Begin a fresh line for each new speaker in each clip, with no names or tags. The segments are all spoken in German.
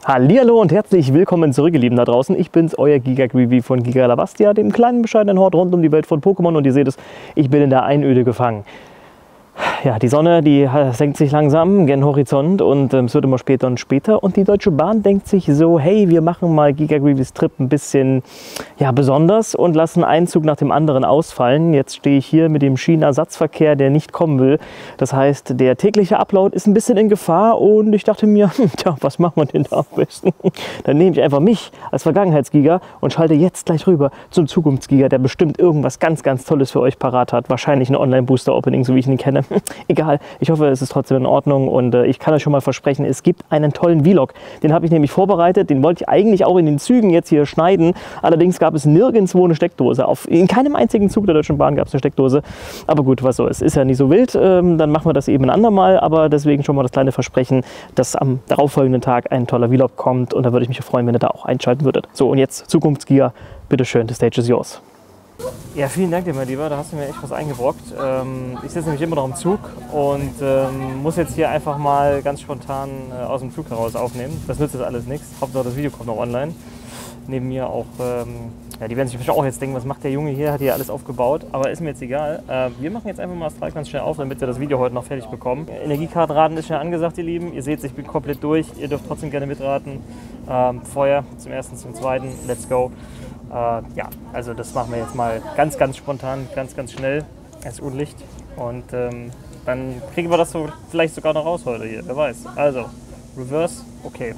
Hallihallo und herzlich willkommen zurück, ihr Lieben da draußen. Ich bin's, euer Giga-Greevy von Giga Lavastia, dem kleinen bescheidenen Hort rund um die Welt von Pokémon. Und ihr seht es, ich bin in der Einöde gefangen. Ja, die Sonne, die senkt sich langsam gen Horizont und es wird immer später und später. Und die Deutsche Bahn denkt sich so, hey, wir machen mal Giga-Greevys Trip ein bisschen besonders und lassen einen Zug nach dem anderen ausfallen. Jetzt stehe ich hier mit dem Schienenersatzverkehr, der nicht kommen will. Das heißt, der tägliche Upload ist ein bisschen in Gefahr und ich dachte mir, tja, was machen wir denn da am besten? Dann nehme ich einfach mich als Vergangenheitsgiga und schalte jetzt gleich rüber zum Zukunftsgiga, der bestimmt irgendwas ganz, ganz Tolles für euch parat hat. Wahrscheinlich ein Online-Booster-Opening, so wie ich ihn kenne. Egal, ich hoffe, es ist trotzdem in Ordnung und ich kann euch schon mal versprechen, es gibt einen tollen Vlog. Den habe ich nämlich vorbereitet, den wollte ich eigentlich auch in den Zügen jetzt hier schneiden. Allerdings gab es nirgendwo eine Steckdose. In keinem einzigen Zug der Deutschen Bahn gab es eine Steckdose. Aber gut, was soll's, ist ja nicht so wild. Dann machen wir das eben ein andermal. Aber deswegen schon mal das kleine Versprechen, dass am darauffolgenden Tag ein toller Vlog kommt. Und da würde ich mich freuen, wenn ihr da auch einschalten würdet. So, und jetzt Zukunftsgiga. Bitteschön, the stage is yours. Ja, vielen Dank dir, mein Lieber, da hast du mir echt was eingebrockt. Ich sitze nämlich immer noch im Zug und muss jetzt hier einfach mal ganz spontan aus dem Zug heraus aufnehmen. Das nützt jetzt alles nichts. Hauptsache das Video kommt noch online. Neben mir auch, die werden sich bestimmt auch jetzt denken, was macht der Junge hier, hat hier alles aufgebaut, aber ist mir jetzt egal. Wir machen jetzt einfach mal Astralk ganz schnell auf, damit wir das Video heute noch fertig bekommen. Energiekartenraten ist schnell angesagt, ihr Lieben. Ihr seht, ich bin komplett durch. Ihr dürft trotzdem gerne mitraten. Feuer zum ersten, zum zweiten. Let's go. Ja, also das machen wir jetzt mal ganz, ganz spontan, ganz, ganz schnell. Es ist Unlicht und dann kriegen wir das so vielleicht sogar noch raus heute hier, wer weiß. Also, Reverse, okay.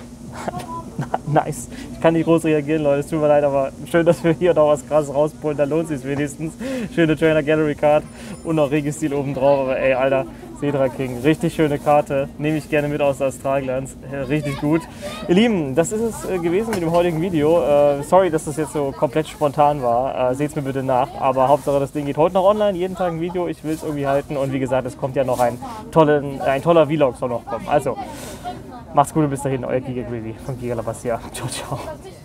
Nice. Ich kann nicht groß reagieren, Leute, es tut mir leid, aber schön, dass wir hier noch was Krasses rauspullen, da lohnt es sich wenigstens. Schöne Trainer Gallery Card und noch Registil oben drauf, aber ey, Alter, Cedra King, richtig schöne Karte, nehme ich gerne mit aus der Astralglanz, richtig gut. Ihr Lieben, das ist es gewesen mit dem heutigen Video. Sorry, dass das jetzt so komplett spontan war, seht es mir bitte nach, aber Hauptsache das Ding geht heute noch online, jeden Tag ein Video, ich will es irgendwie halten und wie gesagt, es kommt ja noch ein toller Vlog soll noch kommen. Also, macht's gut und bis dahin, euer Giga-Greevy von Giga Lavastia. Ciao, ciao.